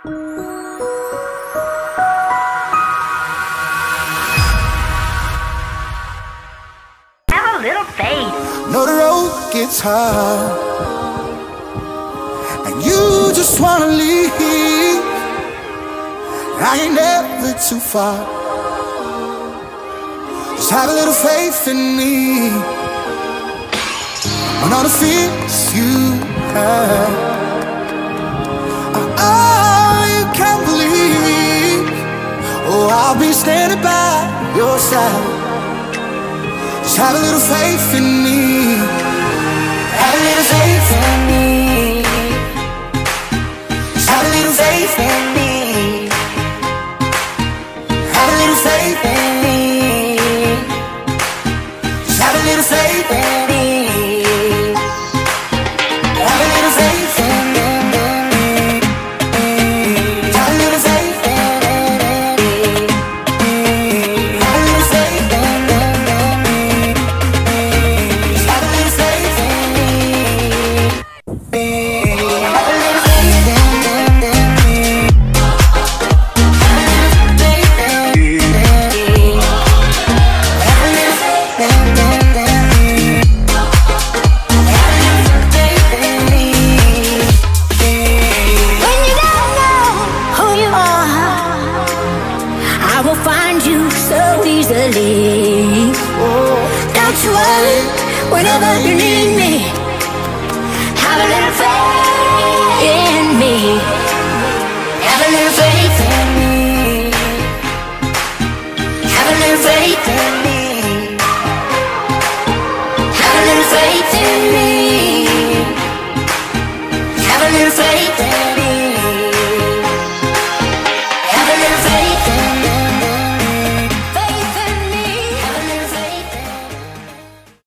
Have a little faith. Know the road gets hard, and you just wanna leave. I ain't never too far. Just have a little faith in me. On all the fears you have, you can't believe. Oh, I'll be standing by your side. Just have a little faith in me. Have a little faith in me. Just have a little faith in me. Have a little faith in me. Just have a little faith in me. Have a little faith in me. Have a little faith in me. Have a little faith in me. Have a little faith in me. Have a little faith in me. When you don't know who you are, I will find you so easily. Don't you worry, whenever you need me,